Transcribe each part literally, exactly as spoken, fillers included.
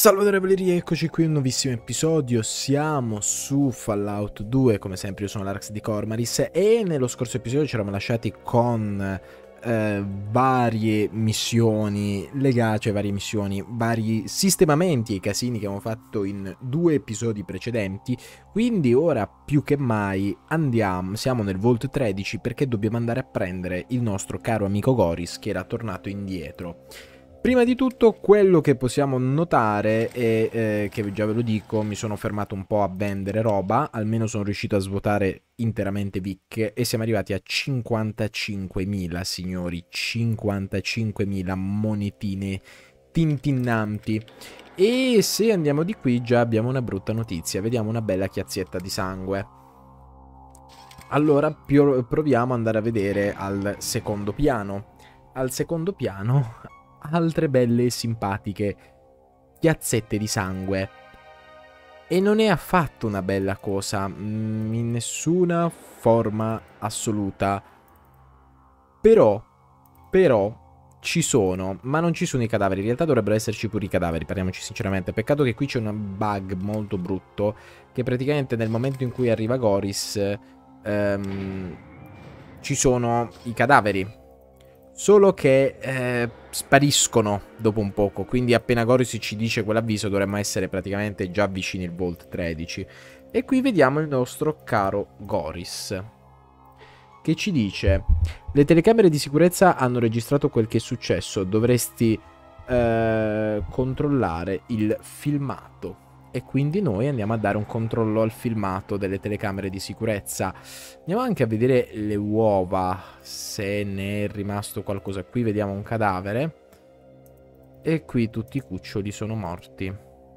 Salve Valeria, eccoci qui in un nuovissimo episodio. Siamo su Fallout due, come sempre io sono l'Arax di Cormaris e nello scorso episodio ci eravamo lasciati con eh, varie missioni legate, cioè varie missioni, vari sistemamenti e casini che abbiamo fatto in due episodi precedenti. Quindi ora più che mai andiamo, siamo nel Vault tredici perché dobbiamo andare a prendere il nostro caro amico Goris che era tornato indietro. Prima di tutto quello che possiamo notare è eh, che già ve lo dico, mi sono fermato un po' a vendere roba, almeno sono riuscito a svuotare interamente Vic e siamo arrivati a cinquantacinquemila signori, cinquantacinquemila monetine tintinnanti. E se andiamo di qui già abbiamo una brutta notizia, vediamo una bella chiazietta di sangue. Allora proviamo ad andare a vedere al secondo piano. Al secondo piano altre belle e simpatiche chiazzette di sangue e non è affatto una bella cosa mm, in nessuna forma assoluta, però però ci sono, ma non ci sono i cadaveri. In realtà dovrebbero esserci pure i cadaveri, parliamoci sinceramente. Peccato che qui c'è un bug molto brutto che praticamente nel momento in cui arriva Goris ehm, ci sono i cadaveri, solo che eh, spariscono dopo un poco, quindi appena Goris ci dice quell'avviso dovremmo essere praticamente già vicini al Vault tredici. E qui vediamo il nostro caro Goris che ci dice: le telecamere di sicurezza hanno registrato quel che è successo, dovresti eh, controllare il filmato. E quindi noi andiamo a dare un controllo al filmato delle telecamere di sicurezza. Andiamo anche a vedere le uova, se ne è rimasto qualcosa. Qui vediamo un cadavere. E qui tutti i cuccioli sono morti.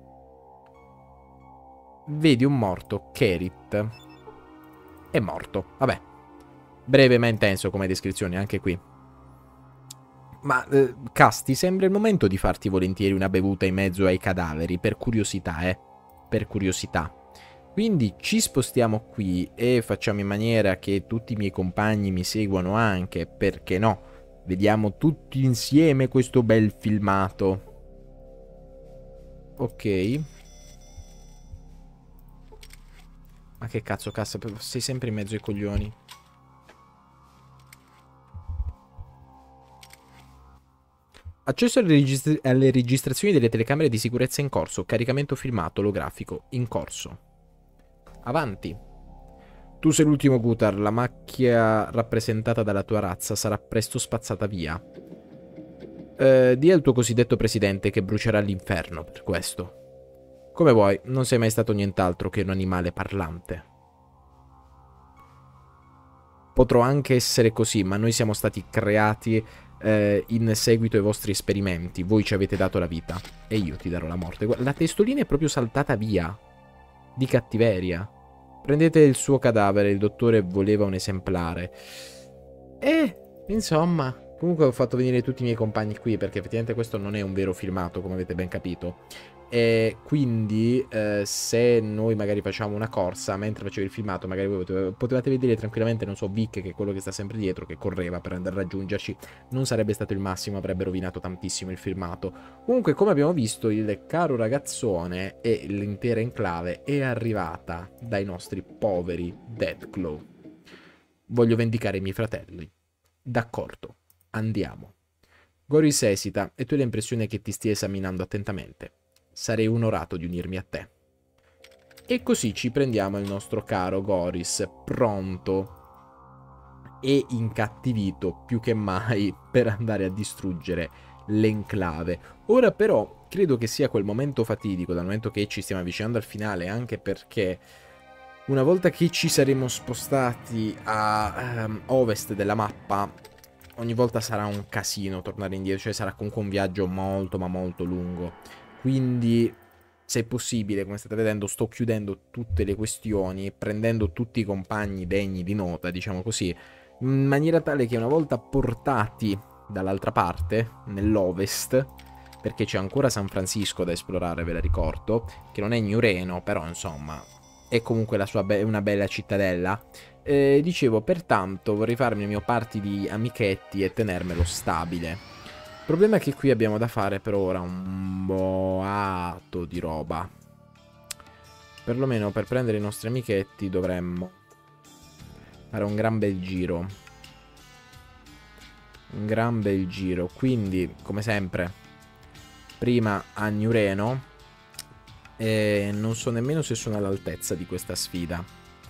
Vedi un morto, Kerit. È morto, vabbè. Breve ma intenso come descrizione anche qui. Ma, eh, Casti, sembra il momento di farti volentieri una bevuta in mezzo ai cadaveri, per curiosità, eh. Per curiosità. Quindi ci spostiamo qui e facciamo in maniera che tutti i miei compagni mi seguano anche, perché no? Vediamo tutti insieme questo bel filmato. Ok. Ma che cazzo, cassa, sei sempre in mezzo ai coglioni. Accesso alle, registra alle registrazioni delle telecamere di sicurezza in corso. Caricamento filmato olografico in corso. Avanti. Tu sei l'ultimo Gutar. La macchia rappresentata dalla tua razza sarà presto spazzata via. Eh, di al tuo cosiddetto presidente che brucerà all'inferno per questo. Come vuoi, non sei mai stato nient'altro che un animale parlante. Potrò anche essere così, ma noi siamo stati creati eh, in seguito ai vostri esperimenti. Voi ci avete dato la vita e io ti darò la morte. La testolina è proprio saltata via. Di cattiveria. Prendete il suo cadavere, il dottore voleva un esemplare. E, insomma, comunque ho fatto venire tutti i miei compagni qui perché effettivamente questo non è un vero filmato, come avete ben capito. E quindi eh, se noi magari facciamo una corsa mentre facevo il filmato, magari voi potevate, potevate vedere tranquillamente, non so, Vic, che è quello che sta sempre dietro, che correva per andare a raggiungerci. Non sarebbe stato il massimo, avrebbe rovinato tantissimo il filmato. Comunque, come abbiamo visto, il caro ragazzone e l'intera enclave è arrivata dai nostri poveri Deathclaw. Voglio vendicare i miei fratelli. D'accordo, andiamo. Goris esita e tu hai l'impressione che ti stia esaminando attentamente. Sarei onorato di unirmi a te. E così ci prendiamo il nostro caro Goris, pronto e incattivito più che mai per andare a distruggere l'enclave. Ora però credo che sia quel momento fatidico, dal momento che ci stiamo avvicinando al finale, anche perché una volta che ci saremo spostati a um, ovest della mappa, ogni volta sarà un casino tornare indietro, cioè sarà comunque un viaggio molto ma molto lungo. Quindi, se è possibile, come state vedendo, sto chiudendo tutte le questioni, prendendo tutti i compagni degni di nota, diciamo così, in maniera tale che una volta portati dall'altra parte, nell'ovest, perché c'è ancora San Francisco da esplorare, ve la ricordo, che non è New Reno, però insomma è comunque la sua be- una bella cittadella. Eh, dicevo, pertanto vorrei farmi il mio party di amichetti e tenermelo stabile. problema è che qui abbiamo da fare per ora un boato di roba. Perlomeno per prendere i nostri amichetti dovremmo fare un gran bel giro. Un gran bel giro. Quindi, come sempre, prima a New Reno. E non so nemmeno se sono all'altezza di questa sfida.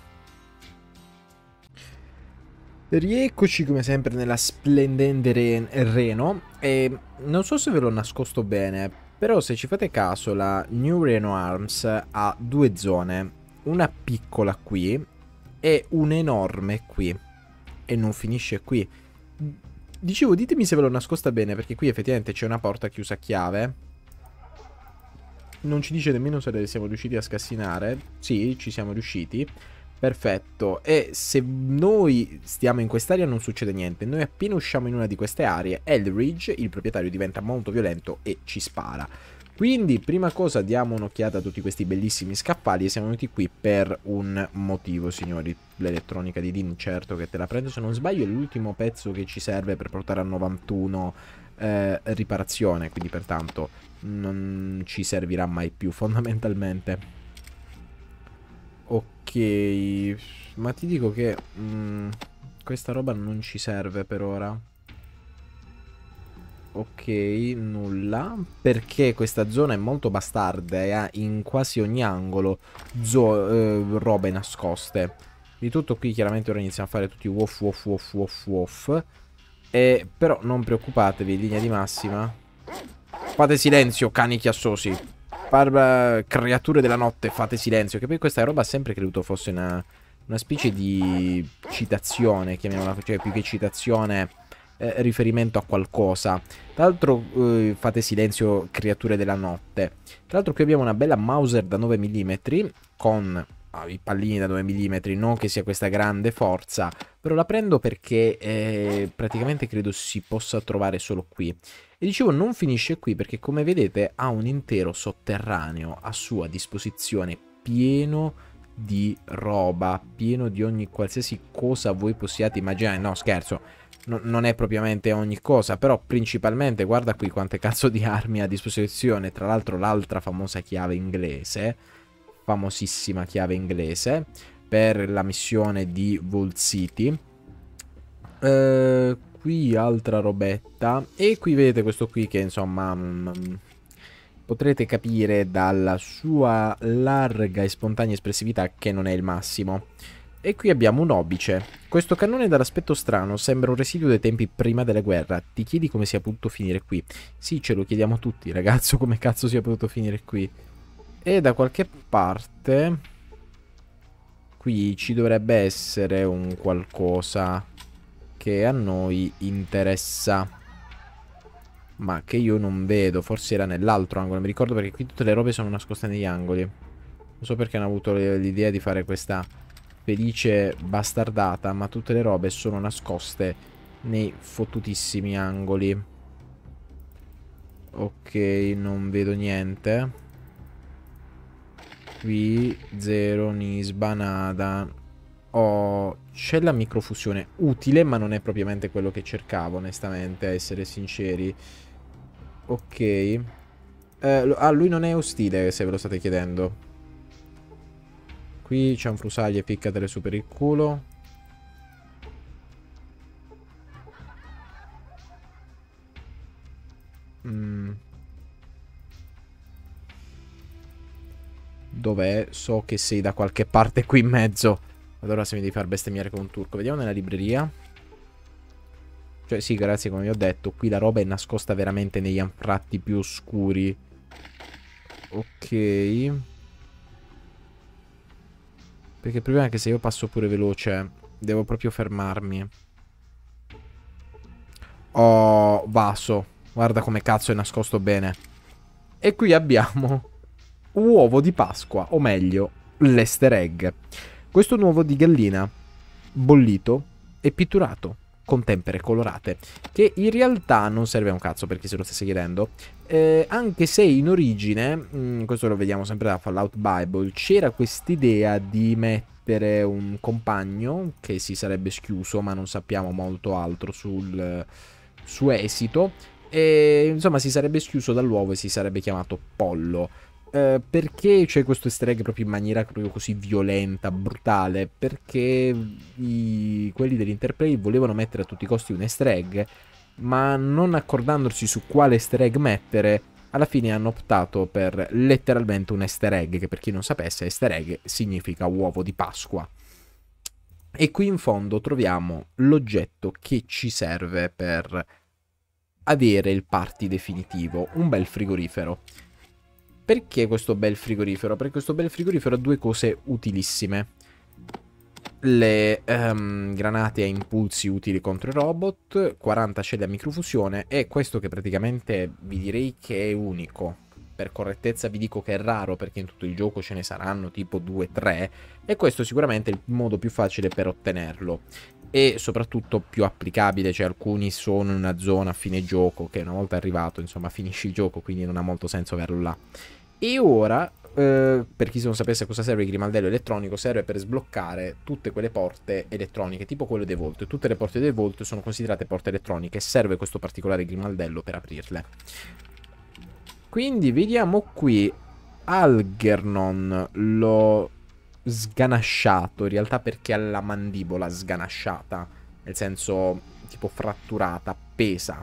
Rieccoci come sempre nella splendente Re Reno. E non so se ve l'ho nascosto bene, però se ci fate caso la New Reno Arms ha due zone. Una piccola qui e un'enorme qui. E non finisce qui. Dicevo, ditemi se ve l'ho nascosta bene, perché qui effettivamente c'è una porta chiusa a chiave. Non ci dice nemmeno se siamo riusciti a scassinare. Sì, ci siamo riusciti. Perfetto. E se noi stiamo in quest'area non succede niente. Noi appena usciamo in una di queste aree, Eldridge, il proprietario, diventa molto violento e ci spara. Quindi, prima cosa, diamo un'occhiata a tutti questi bellissimi scaffali. E siamo venuti qui per un motivo, signori. L'elettronica di Dean, certo che te la prendo. Se non sbaglio è l'ultimo pezzo che ci serve per portare a novantuno eh, riparazione. Quindi, pertanto, non ci servirà mai più, fondamentalmente. Ok, ma ti dico che mh, questa roba non ci serve per ora. Ok, nulla. Perché questa zona è molto bastarda e ha in quasi ogni angolo eh, robe nascoste. Di tutto qui chiaramente ora iniziamo a fare tutti woff woff woff woff woff. E però non preoccupatevi, in linea di massima. Fate silenzio, cani chiassosi. Par creature della notte, fate silenzio. Che poi questa roba ha sempre creduto fosse una, una specie di citazione, chiamiamola, cioè più che citazione, eh, riferimento a qualcosa. Tra l'altro, eh, fate silenzio, creature della notte. Tra l'altro qui abbiamo una bella Mauser da nove millimetri con ah, i pallini da nove millimetri, non che sia questa grande forza, però la prendo perché eh, praticamente credo si possa trovare solo qui. E dicevo, non finisce qui perché, come vedete, ha un intero sotterraneo a sua disposizione, pieno di roba, pieno di ogni qualsiasi cosa voi possiate immaginare. No, scherzo, no, non è propriamente ogni cosa, però principalmente, guarda qui quante cazzo di armi a disposizione. Tra l'altro l'altra famosa chiave inglese, famosissima chiave inglese, per la missione di Vault City. Ehm... Qui altra robetta. E qui vedete questo qui che insomma mh, potrete capire dalla sua larga e spontanea espressività che non è il massimo. E qui abbiamo un obice. Questo cannone dall'aspetto strano sembra un residuo dei tempi prima della guerra. Ti chiedi come sia potuto finire qui? Sì, ce lo chiediamo tutti, ragazzo, come cazzo sia potuto finire qui. E da qualche parte qui ci dovrebbe essere un qualcosa che a noi interessa, ma che io non vedo. Forse era nell'altro angolo, mi ricordo, perché qui tutte le robe sono nascoste negli angoli. Non so perché hanno avuto l'idea di fare questa felice bastardata, ma tutte le robe sono nascoste nei fottutissimi angoli. Ok, non vedo niente. Qui zero, nisba, nada. Oh, c'è la microfusione, utile, ma non è propriamente quello che cercavo, onestamente, a essere sinceri. Ok. Eh, ah, lui non è ostile, se ve lo state chiedendo. Qui c'è un frusaglie, piccatele su per il culo. Mm. Dov'è? So che sei da qualche parte qui in mezzo. Allora se mi devi far bestemmiare con un turco. Vediamo nella libreria. Cioè sì, grazie, come vi ho detto, qui la roba è nascosta veramente negli anfratti più oscuri. Ok. Perché il problema è che se io passo pure veloce devo proprio fermarmi. Oh, vaso. Guarda come cazzo è nascosto bene. E qui abbiamo uovo di Pasqua, o meglio, l'easter egg. Questo un uovo di gallina bollito e pitturato con tempere colorate, che in realtà non serve a un cazzo, per chi se lo stesse chiedendo, eh, anche se in origine, mh, questo lo vediamo sempre da Fallout Bible, c'era quest'idea di mettere un compagno che si sarebbe schiuso, ma non sappiamo molto altro sul suo esito, E insomma si sarebbe schiuso dall'uovo e si sarebbe chiamato pollo. Eh, perché c'è questo easter egg proprio in maniera proprio così violenta, brutale? Perché i, quelli dell'Interplay volevano mettere a tutti i costi un easter egg, ma non accordandosi su quale easter egg mettere, alla fine hanno optato per letteralmente un easter egg, che per chi non sapesse, easter egg significa uovo di Pasqua. E qui in fondo troviamo l'oggetto che ci serve per avere il party definitivo, un bel frigorifero. Perché questo bel frigorifero? Perché questo bel frigorifero ha due cose utilissime. Le um, granate a impulsi utili contro i robot, quaranta celle a microfusione e questo che praticamente vi direi che è unico. Per correttezza vi dico che è raro perché in tutto il gioco ce ne saranno tipo due tre e questo sicuramente è il modo più facile per ottenerlo. E soprattutto più applicabile, cioè alcuni sono in una zona a fine gioco che una volta arrivato insomma finisci il gioco, quindi non ha molto senso averlo là. E ora, eh, per chi non sapesse cosa serve il grimaldello elettronico, serve per sbloccare tutte quelle porte elettroniche, tipo quello dei Vault. Tutte le porte dei Vault sono considerate porte elettroniche e serve questo particolare grimaldello per aprirle. Quindi vediamo qui Algernon l'ho sganasciato, in realtà perché ha la mandibola sganasciata, nel senso tipo fratturata, appesa.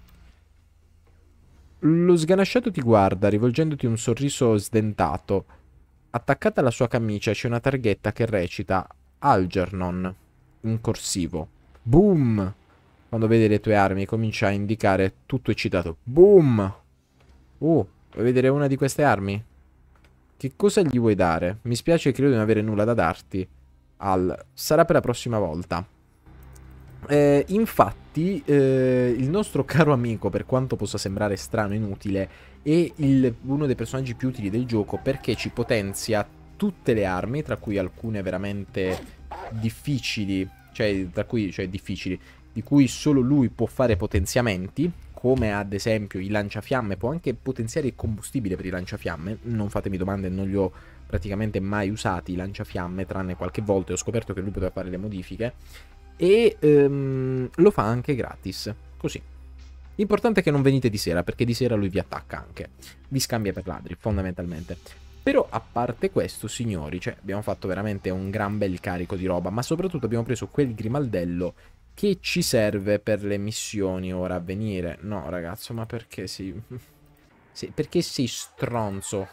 Lo sganasciato ti guarda, rivolgendoti un sorriso sdentato. Attaccata alla sua camicia c'è una targhetta che recita Algernon, in corsivo. Boom! Quando vede le tue armi comincia a indicare tutto eccitato. Boom! Uh, vuoi vedere una di queste armi? Che cosa gli vuoi dare? Mi spiace, credo di non avere nulla da darti. Al, sarà per la prossima volta. Eh, infatti, eh, il nostro caro amico, per quanto possa sembrare strano e inutile, è il, uno dei personaggi più utili del gioco perché ci potenzia tutte le armi, tra cui alcune veramente difficili, cioè, tra cui, cioè difficili, di cui solo lui può fare potenziamenti, come ad esempio i lanciafiamme, può anche potenziare il combustibile per i lanciafiamme, non fatemi domande, non li ho praticamente mai usati i lanciafiamme, tranne qualche volta, e ho scoperto che lui poteva fare le modifiche, e um, lo fa anche gratis, così. L'importante è che non venite di sera, perché di sera lui vi attacca anche, vi scambia per ladri, fondamentalmente. Però a parte questo, signori, cioè abbiamo fatto veramente un gran bel carico di roba, ma soprattutto abbiamo preso quel grimaldello che ci serve per le missioni ora a venire. No, ragazzo, ma perché sei... sei... perché sei stronzo?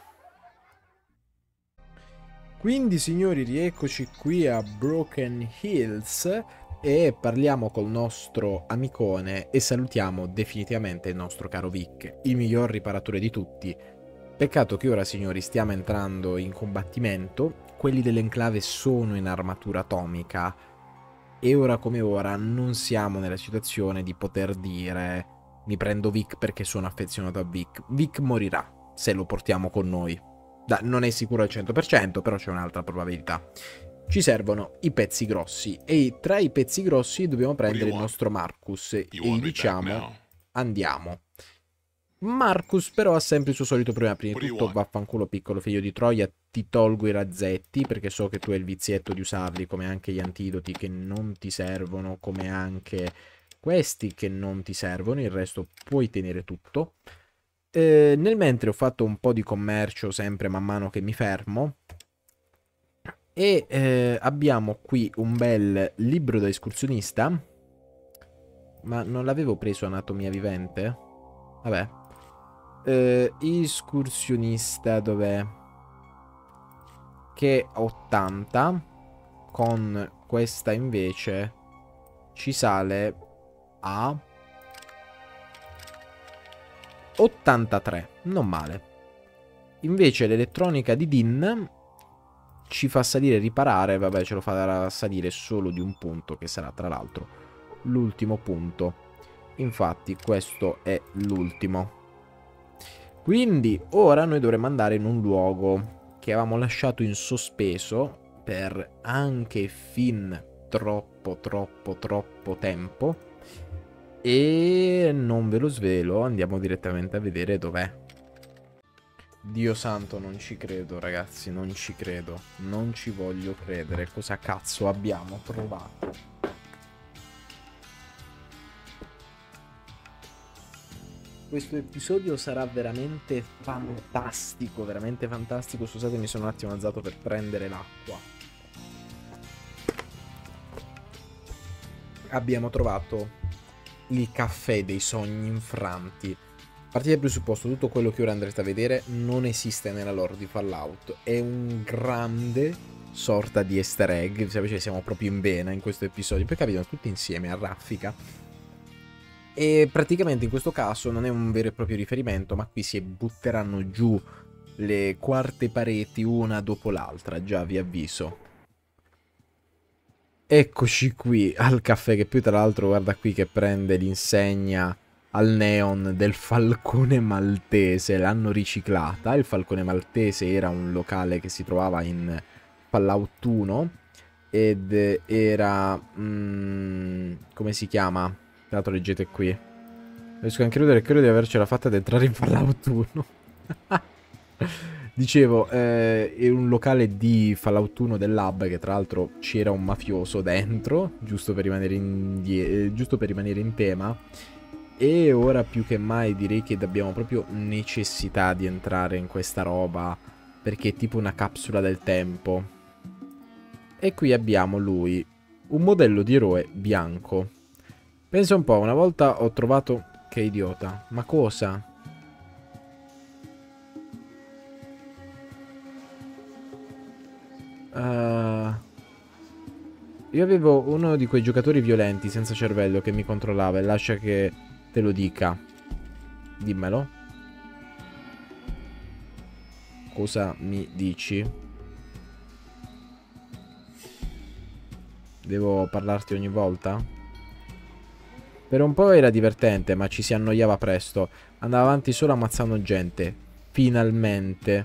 Quindi, signori, rieccoci qui a Broken Hills e parliamo col nostro amicone e salutiamo definitivamente il nostro caro Vic, il miglior riparatore di tutti. Peccato che ora, signori, stiamo entrando in combattimento, quelli dell'enclave sono in armatura atomica e ora come ora non siamo nella situazione di poter dire mi prendo Vic perché sono affezionato a Vic. Vic morirà se lo portiamo con noi. Da, non è sicuro al cento per cento, però c'è un'altra probabilità. Ci servono i pezzi grossi e tra i pezzi grossi dobbiamo prendere il nostro Marcus e gli diciamo andiamo. Marcus però ha sempre il suo solito problema. Prima di tutto, vaffanculo piccolo figlio di Troia, ti tolgo i razzetti perché so che tu hai il vizietto di usarli, come anche gli antidoti che non ti servono, come anche questi che non ti servono, il resto puoi tenere tutto. Eh, nel mentre ho fatto un po' di commercio sempre man mano che mi fermo e eh, abbiamo qui un bel libro da escursionista, ma non l'avevo preso Anatomia Vivente? Vabbè. Uh, escursionista dov'è? Che ottanta. Con questa invece ci sale a ottantatré. Non male. Invece l'elettronica di Din ci fa salire riparare. Vabbè, ce lo farà salire solo di un punto, che sarà tra l'altro l'ultimo punto. Infatti questo è l'ultimo. Quindi ora noi dovremmo andare in un luogo che avevamo lasciato in sospeso per anche fin troppo troppo troppo tempo e non ve lo svelo, andiamo direttamente a vedere dov'è. Dio santo, non ci credo ragazzi, non ci credo, non ci voglio credere. Cosa cazzo abbiamo trovato? questo episodio sarà veramente fantastico, veramente fantastico. Scusate, mi sono un attimo alzato per prendere l'acqua. Abbiamo trovato il caffè dei sogni infranti. Partite dal presupposto, tutto quello che ora andrete a vedere non esiste nella lore di Fallout. È un grande sorta di easter egg, cioè siamo proprio in vena in questo episodio, poi capitano tutti insieme a raffica. E praticamente in questo caso non è un vero e proprio riferimento, ma qui si butteranno giù le quarte pareti una dopo l'altra, già vi avviso. Eccoci qui al caffè, che poi tra l'altro guarda qui che prende l'insegna al neon del Falcone Maltese, l'hanno riciclata. Il Falcone Maltese era un locale che si trovava in Fallout uno ed era... Mm, come si chiama? Tra l'altro leggete qui. Riesco anche a credere, credo di avercela fatta ad entrare in Fallout uno. Dicevo, eh, è un locale di Fallout uno del lab, che tra l'altro c'era un mafioso dentro, giusto per rimanere in, eh, giusto per rimanere in tema. E ora più che mai direi che abbiamo proprio necessità di entrare in questa roba, perché è tipo una capsula del tempo. E qui abbiamo lui, un modello di eroe bianco. Pensa un po', una volta ho trovato... Che idiota. Ma cosa? Uh... Io avevo uno di quei giocatori violenti senza cervello che mi controllava e lascia che te lo dica. Dimmelo. Cosa mi dici? Devo parlarti ogni volta? Per un po' era divertente, ma ci si annoiava presto. Andava avanti solo ammazzando gente. Finalmente.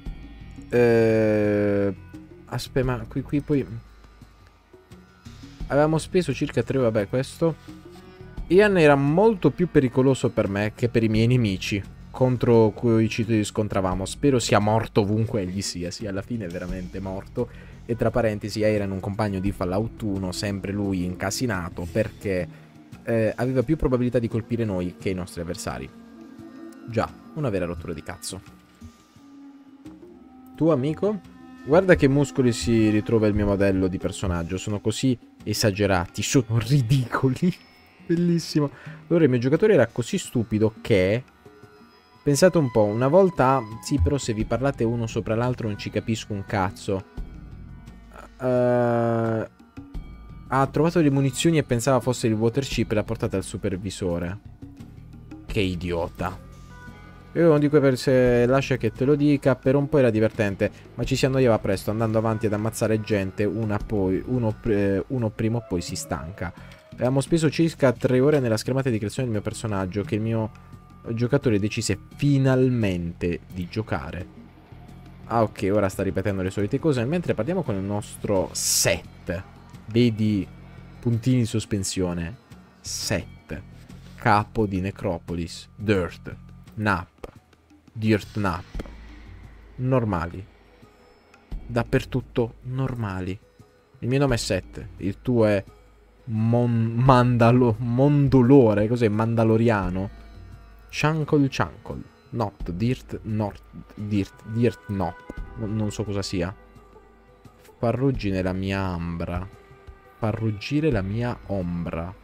Eh... Aspetta, ma qui, qui poi... Avevamo speso circa tre... Vabbè, questo... Ian era molto più pericoloso per me che per i miei nemici, contro cui ci scontravamo. Spero sia morto ovunque egli sia. Sì, alla fine è veramente morto. E tra parentesi, Ian è un compagno di Fallout uno, sempre lui incasinato, perché... Eh, aveva più probabilità di colpire noi che i nostri avversari. Già, una vera rottura di cazzo. Tu, amico? Guarda che muscoli si ritrova il mio modello di personaggio. Sono così esagerati, sono ridicoli. Bellissimo. Allora il mio giocatore era così stupido che... Pensate un po', una volta... Sì, però se vi parlate uno sopra l'altro non ci capisco un cazzo. Ehm... Uh... Ha trovato le munizioni e pensava fosse il water chip e l'ha portata al supervisore. Che idiota. Io non dico per se lascia che te lo dica, per un po' era divertente, ma ci si annoiava presto andando avanti ad ammazzare gente, una poi, uno, eh, uno prima o poi si stanca. Avevamo speso circa tre ore nella schermata di creazione del mio personaggio, che il mio giocatore decise finalmente di giocare. Ah, ok, ora sta ripetendo le solite cose, mentre parliamo con il nostro set. Vedi puntini di sospensione. Set. Capo di Necropolis. Dirt. Nap. Dirt Nap. Normali. Dappertutto normali. Il mio nome è Set. Il tuo è Mon Mandalo Mondolore. Cos'è? Mandaloriano. Chunkle Chunkle. Not. Dirt. Not. Dirt. Dirt Nop. Non so cosa sia. Farruggine la mia ambra. Farruggire la mia ombra.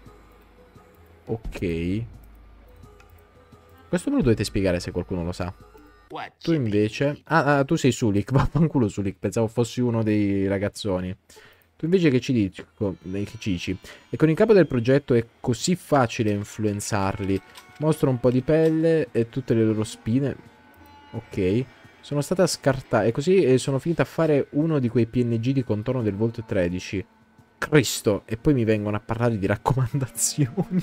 Ok. Questo me lo dovete spiegare se qualcuno lo sa. Tu invece... Ah, ah tu sei Sulik. Vaffanculo Sulik. Pensavo fossi uno dei ragazzoni. Tu invece che ci dici? Che ci dici? E con il capo del progetto è così facile influenzarli. Mostro un po' di pelle e tutte le loro spine. Ok. Sono stata scartata. E così sono finita a fare uno di quei P N G di contorno del Vault tredici. Cristo. E poi mi vengono a parlare di raccomandazioni.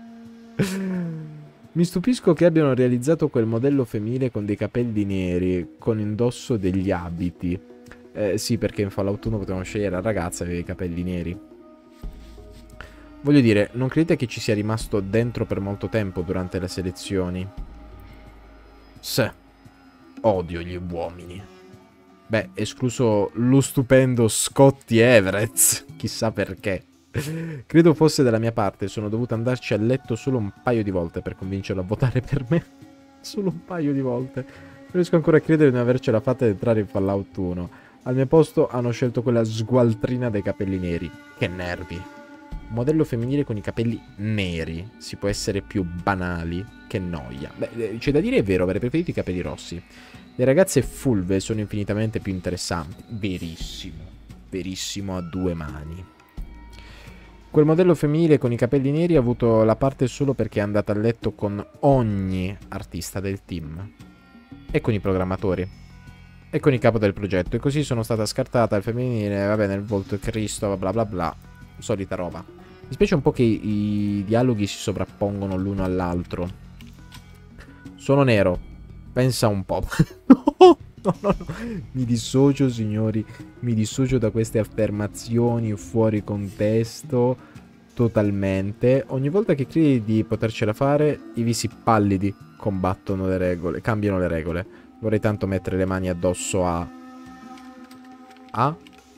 Mi stupisco che abbiano realizzato quel modello femminile con dei capelli neri, con indosso degli abiti. Eh, sì, perché in Fallout uno potevamo scegliere la ragazza e aveva i capelli neri. Voglio dire, non credete che ci sia rimasto dentro per molto tempo durante le selezioni? Sì. Odio gli uomini. Beh, escluso lo stupendo Scotty Everett. Chissà perché. Credo fosse dalla mia parte, sono dovuto andarci a letto solo un paio di volte per convincerlo a votare per me. Solo un paio di volte. Non riesco ancora a credere di non avercela fatta ad entrare in Fallout uno. Al mio posto hanno scelto quella sgualtrina dai capelli neri. Che nervi. Un modello femminile con i capelli neri. Si può essere più banali. Che noia. Beh, c'è da dire, è vero, avrei preferito i capelli rossi. Le ragazze fulve sono infinitamente più interessanti. Verissimo. Verissimo a due mani. Quel modello femminile con i capelli neri ha avuto la parte solo perché è andata a letto con ogni artista del team. E con i programmatori. E con il capo del progetto. E così sono stata scartata al femminile. Va bene, il volto è Cristo, bla bla bla. Solita roba. Mi spiace un po' che i, i dialoghi si sovrappongono l'uno all'altro. Sono nero. Pensa un po'. No, no, no. Mi dissocio, signori. Mi dissocio da queste affermazioni fuori contesto. Totalmente. Ogni volta che credi di potercela fare, i visi pallidi combattono le regole. Cambiano le regole. Vorrei tanto mettere le mani addosso a... A?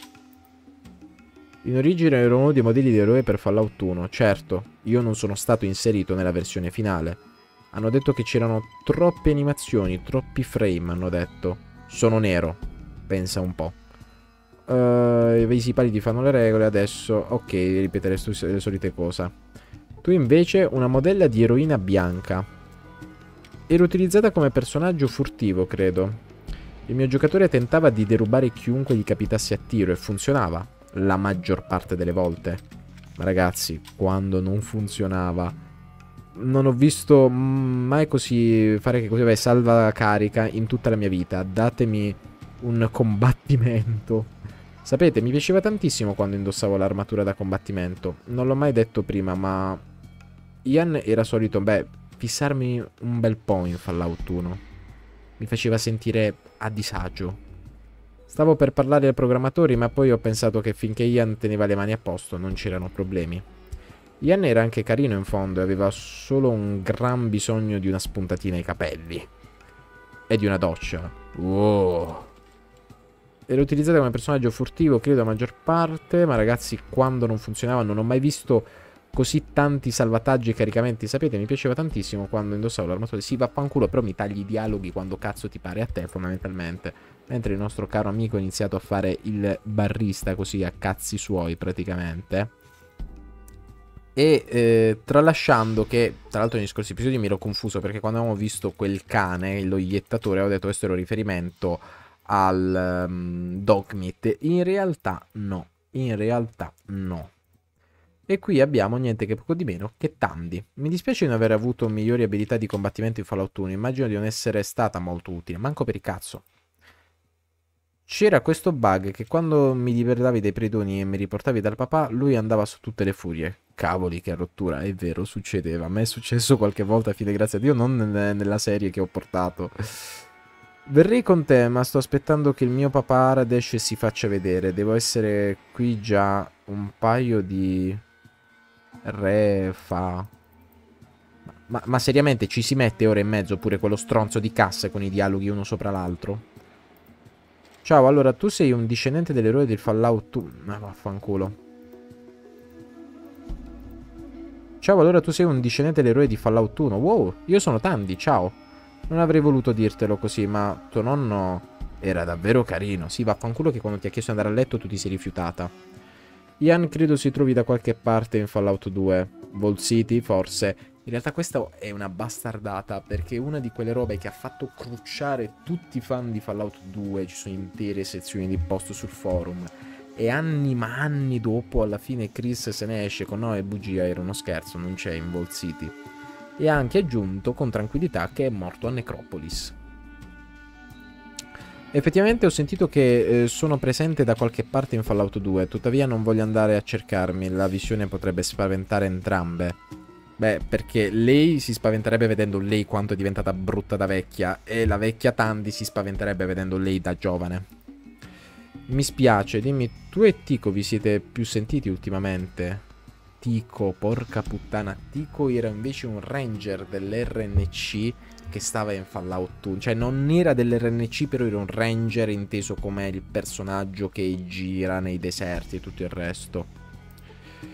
In origine ero uno dei modelli di eroe per Fallout uno. Certo, io non sono stato inserito nella versione finale. Hanno detto che c'erano troppe animazioni, troppi frame, hanno detto. Sono nero. Pensa un po'. Uh, I visi pallidi fanno le regole, adesso... Ok, ripetere le solite cose. Tu invece una modella di eroina bianca. Era utilizzata come personaggio furtivo, credo. Il mio giocatore tentava di derubare chiunque gli capitasse a tiro e funzionava. La maggior parte delle volte. Ma ragazzi, quando non funzionava... Non ho visto mai così fare che così, vabbè, salva carica in tutta la mia vita. Datemi un combattimento. Sapete, mi piaceva tantissimo quando indossavo l'armatura da combattimento. Non l'ho mai detto prima, ma Ian era solito, beh, fissarmi un bel po' in Fallout uno. Mi faceva sentire a disagio. Stavo per parlare ai programmatori, ma poi ho pensato che finché Ian teneva le mani a posto non c'erano problemi. Ian era anche carino in fondo e aveva solo un gran bisogno di una spuntatina ai capelli. E di una doccia. Wow. Era utilizzata come personaggio furtivo, credo, la maggior parte. Ma ragazzi, quando non funzionava non ho mai visto così tanti salvataggi e caricamenti. Sapete, mi piaceva tantissimo quando indossavo l'armatura. Sì, vaffanculo, però mi tagli i dialoghi quando cazzo ti pare a te, fondamentalmente. Mentre il nostro caro amico ha iniziato a fare il barrista così a cazzi suoi, praticamente. E eh, tralasciando che, tra l'altro negli scorsi episodi mi ero confuso perché quando avevamo visto quel cane, lo iettatore, avevo detto questo era un riferimento al um, Dogmeat. In realtà no, in realtà no. E qui abbiamo niente che poco di meno che Tandy. Mi dispiace di non aver avuto migliori abilità di combattimento in Fallout uno, immagino di non essere stata molto utile, manco per il cazzo. C'era questo bug che quando mi liberavi dai predoni e mi riportavi dal papà, lui andava su tutte le furie. Cavoli, che rottura, è vero, succedeva. A me è successo qualche volta, a fine grazie a Dio, non nella serie che ho portato. Verrei con te, ma sto aspettando che il mio papà Radesh si faccia vedere. Devo essere qui già un paio di... re fa... Ma, ma seriamente ci si mette ore e mezzo pure quello stronzo di cassa con i dialoghi uno sopra l'altro? Ciao, allora tu sei un discendente dell'eroe del Fallout uno. Ma vaffanculo. Ciao, allora tu sei un discendente dell'eroe di Fallout uno. Wow, io sono Tandy, ciao. Non avrei voluto dirtelo così, ma tuo nonno era davvero carino. Sì, vaffanculo che quando ti ha chiesto di andare a letto tu ti sei rifiutata. Ian credo si trovi da qualche parte in Fallout due. Vault City, forse. In realtà questa è una bastardata, perché è una di quelle robe che ha fatto crucciare tutti i fan di Fallout due, ci sono intere sezioni di post sul forum, e anni ma anni dopo alla fine Chris se ne esce con no, è bugia, era uno scherzo, non c'è in Vault City. E ha anche aggiunto con tranquillità che è morto a Necropolis. Effettivamente ho sentito che eh, sono presente da qualche parte in Fallout due, tuttavia non voglio andare a cercarmi, la visione potrebbe spaventare entrambe. Beh, perché lei si spaventerebbe vedendo lei quanto è diventata brutta da vecchia e la vecchia Tandy si spaventerebbe vedendo lei da giovane. Mi spiace, dimmi, tu e Tico vi siete più sentiti ultimamente? Tico, porca puttana, Tico era invece un ranger dell'R N C che stava in Fallout uno, cioè non era dell'R N C però era un ranger inteso come il personaggio che gira nei deserti e tutto il resto.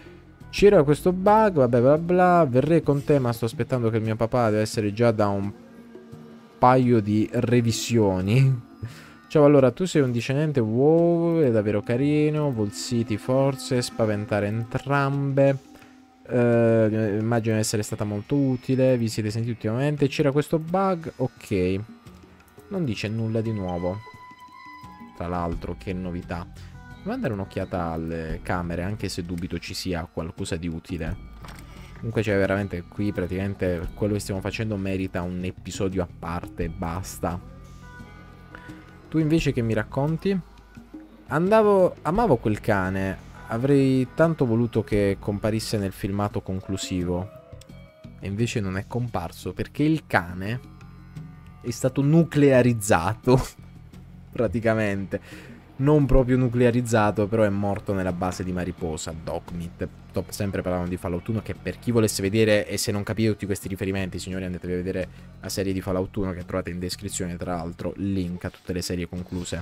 C'era questo bug, vabbè bla bla, verrei con te ma sto aspettando che il mio papà deve essere già da un paio di revisioni. Ciao, allora, tu sei un discendente, wow, è davvero carino, Vault City forse, spaventare entrambe. Uh, immagino essere stata molto utile, vi siete sentiti ultimamente, c'era questo bug, ok. Non dice nulla di nuovo. Tra l'altro, che novità. Devo andare un'occhiata alle camere, anche se dubito ci sia qualcosa di utile. Comunque c'è veramente qui, praticamente, quello che stiamo facendo merita un episodio a parte e basta. Tu invece che mi racconti? Andavo... Amavo quel cane. Avrei tanto voluto che comparisse nel filmato conclusivo. E invece non è comparso, perché il cane è stato nuclearizzato. Praticamente. Non proprio nuclearizzato, però è morto nella base di Mariposa, Dogmeat. Top, sempre parlavano di Fallout uno, che per chi volesse vedere, e se non capite tutti questi riferimenti, signori, andatevi a vedere la serie di Fallout uno che trovate in descrizione, tra l'altro, link a tutte le serie concluse.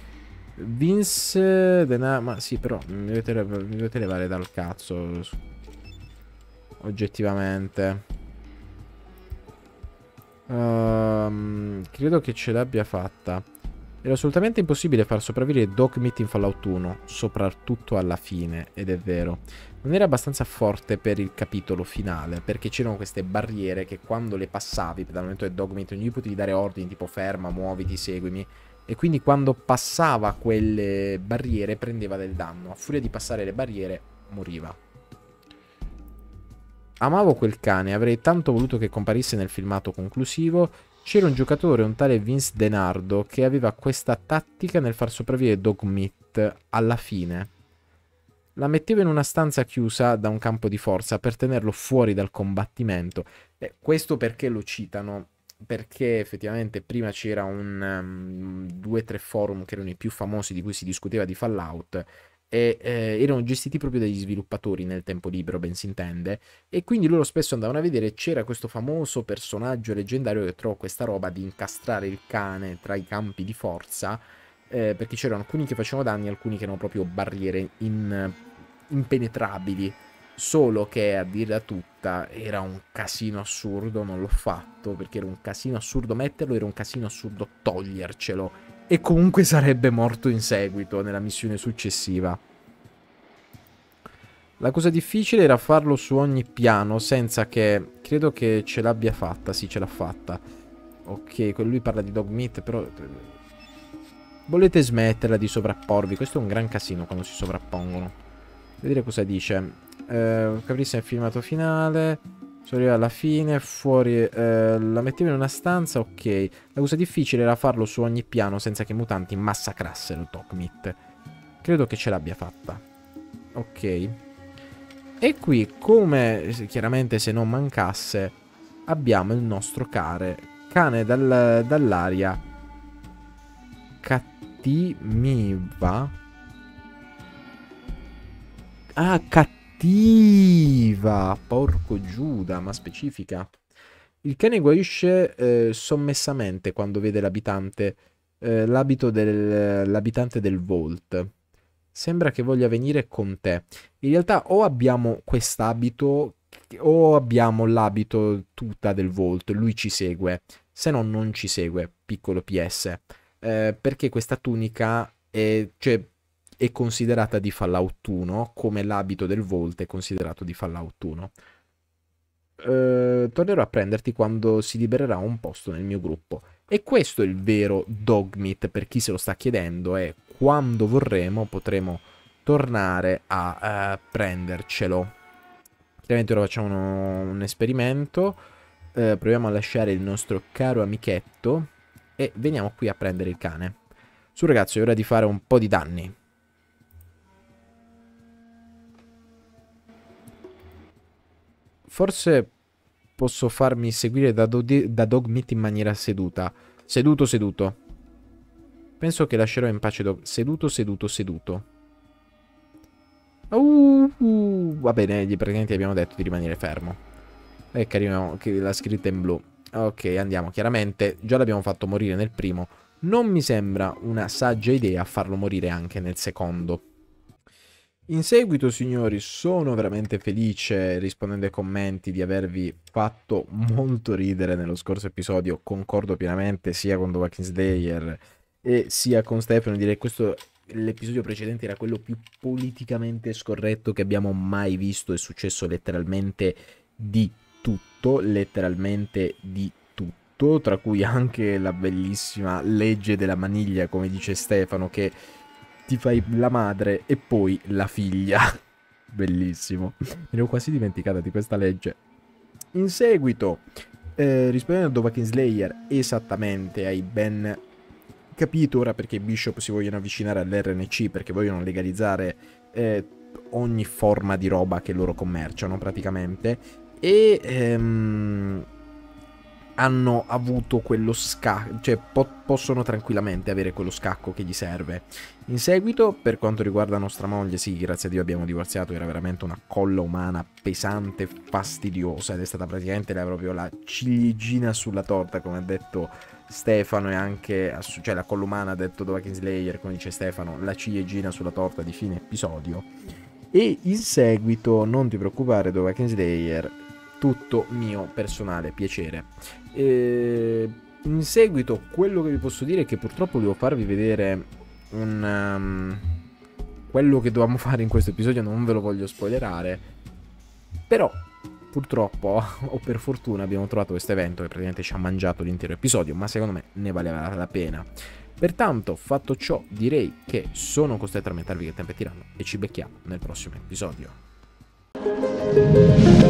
Vince Denaro, ma sì, però mi dovete, mi dovete levare dal cazzo, oggettivamente. Um, credo che ce l'abbia fatta. Era assolutamente impossibile far sopravvivere Dogmeat in Fallout uno, soprattutto alla fine, ed è vero. Non era abbastanza forte per il capitolo finale, perché c'erano queste barriere che quando le passavi, dal momento che Dogmeat non gli potevi dare ordini tipo ferma, muoviti, seguimi, e quindi quando passava quelle barriere prendeva del danno. A furia di passare le barriere moriva. Amavo quel cane, avrei tanto voluto che comparisse nel filmato conclusivo. C'era un giocatore, un tale Vince Denardo, che aveva questa tattica nel far sopravvivere Dogmeat alla fine. La metteva in una stanza chiusa da un campo di forza per tenerlo fuori dal combattimento. E questo perché lo citano? Perché effettivamente prima c'era un um, due tre forum che erano i più famosi di cui si discuteva di Fallout e eh, erano gestiti proprio dagli sviluppatori nel tempo libero, ben si intende, e quindi loro spesso andavano a vedere, c'era questo famoso personaggio leggendario che trovò questa roba di incastrare il cane tra i campi di forza, eh, perché c'erano alcuni che facevano danni e alcuni che erano proprio barriere in, impenetrabili. Solo che, a dirla tutta, era un casino assurdo, non l'ho fatto, perché era un casino assurdo metterlo, era un casino assurdo togliercelo. E comunque sarebbe morto in seguito, nella missione successiva. La cosa difficile era farlo su ogni piano, senza che... Credo che ce l'abbia fatta, sì, ce l'ha fatta. Ok, lui parla di Dogmeat, però... Volete smetterla di sovrapporvi? Questo è un gran casino quando si sovrappongono. Vedere cosa dice. Uh, Caprissa nel filmato finale. Sono arrivato alla fine. Fuori uh, la mettevo in una stanza. Ok. La cosa difficile era farlo su ogni piano senza che i mutanti massacrassero Dogmeat. Credo che ce l'abbia fatta. Ok. E qui, come chiaramente se non mancasse, abbiamo il nostro care. Cane dal, dall'aria cattiva. Ah, cattiva! Porco Giuda, ma specifica. Il cane guarisce eh, sommessamente quando vede l'abitante, eh, l'abito dell'abitante del Vault. Sembra che voglia venire con te. In realtà o abbiamo quest'abito o abbiamo l'abito tuta del Vault. Lui ci segue. Se no non ci segue. Piccolo P S. Eh, perché questa tunica è... Cioè, è considerata di Fallout uno, come l'abito del Vault è considerato di Fallout uno. Eh, tornerò a prenderti quando si libererà un posto nel mio gruppo. E questo è il vero Dogmeat, per chi se lo sta chiedendo, e quando vorremo potremo tornare a uh, prendercelo. Chiaramente ora facciamo uno, un esperimento, eh, proviamo a lasciare il nostro caro amichetto e veniamo qui a prendere il cane. Su ragazzi, è ora di fare un po' di danni. Forse posso farmi seguire da, do da Dogmeat in maniera seduta. Seduto, seduto. Penso che lascerò in pace Dog... Seduto, seduto, seduto. Uh, uh, va bene, gli praticamente abbiamo detto di rimanere fermo. È carino che la scritta in blu. Ok, andiamo. Chiaramente già l'abbiamo fatto morire nel primo. Non mi sembra una saggia idea farlo morire anche nel secondo. In seguito, signori, sono veramente felice, rispondendo ai commenti, di avervi fatto molto ridere nello scorso episodio. Concordo pienamente sia con The Walking Slayer e sia con Stefano. Direi che questo, l'episodio precedente, era quello più politicamente scorretto che abbiamo mai visto. È successo letteralmente di tutto, letteralmente di tutto, tra cui anche la bellissima legge della maniglia, come dice Stefano, che ti fai la madre e poi la figlia. Bellissimo. Me ne ero quasi dimenticata di questa legge. In seguito, eh, rispondendo a Dovahkiin Slayer, esattamente, hai ben capito ora perché i Bishop si vogliono avvicinare all'R N C, perché vogliono legalizzare eh, ogni forma di roba che loro commerciano praticamente, e ehm, hanno avuto quello scacco, cioè po possono tranquillamente avere quello scacco che gli serve. In seguito, per quanto riguarda nostra moglie, sì, grazie a Dio abbiamo divorziato, era veramente una colla umana pesante, fastidiosa, ed è stata praticamente la, proprio la ciliegina sulla torta, come ha detto Stefano, e anche, cioè la colla umana, ha detto Dovahkiin Slayer, come dice Stefano, la ciliegina sulla torta di fine episodio. E in seguito, non ti preoccupare Dovahkiin Slayer, tutto mio personale piacere. E in seguito quello che vi posso dire è che purtroppo devo farvi vedere un um, quello che dovevamo fare in questo episodio, non ve lo voglio spoilerare, però purtroppo o per fortuna abbiamo trovato questo evento che praticamente ci ha mangiato l'intero episodio, ma secondo me ne valeva la pena. Pertanto, fatto ciò, direi che sono costretto a mettervi che il tempo è tiranno e ci becchiamo nel prossimo episodio.